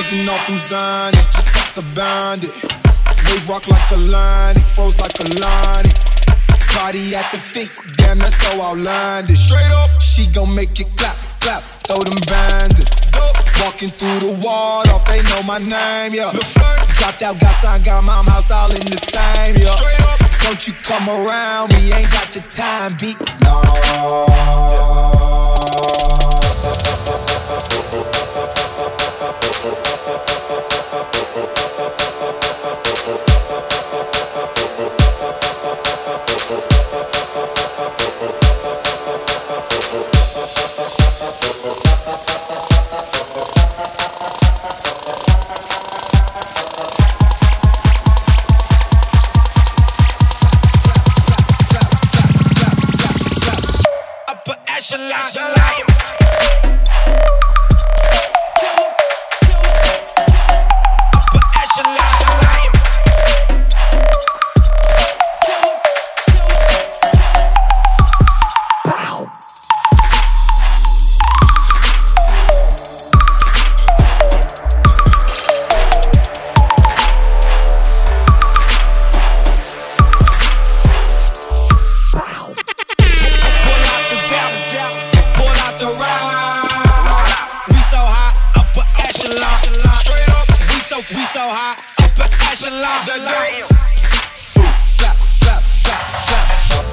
Bouncing off them Zonics, just got the bandit. Wave rock like a line, it froze like a line. Party at the fix, damn, that's so outlandish. Straight up, she gon' make it clap, clap, throw them bands in. Walking through the wall off, they know my name, yeah. Dropped out, got signed, got mom house all in the same, yeah. Don't you come around me, ain't got the time, beat, no. We so high, upper echelon. Clap, clap, clap, clap.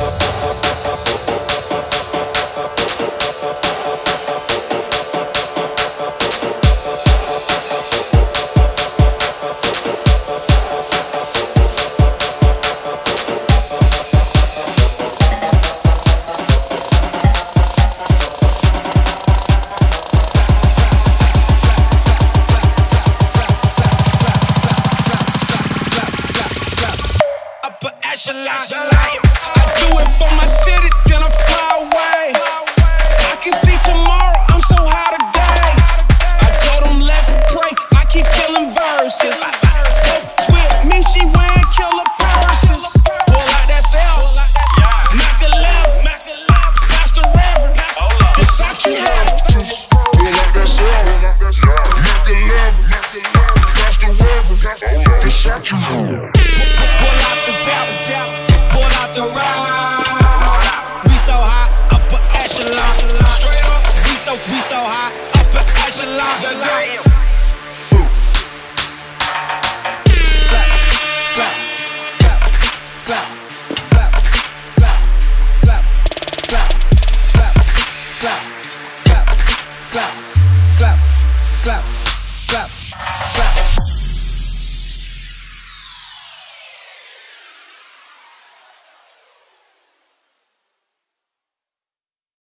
I do it for my city, then I fly away. I can see tomorrow, I'm so high today. I told them let's pray, I keep killing verses. Twit me, she wearing killer purses. Pull out that cell, Mac 11, pass the reverend. This I keep having. Pull out that cell, Mac 11, pass the reverend. This I keep having. Pull out the cell. Pull out the ride. We so high, upper echelon. Straight up, we so high, upper echelon. Clap, clap, clap, clap, clap, clap, clap, clap, clap, clap, clap, clap, clap, clap.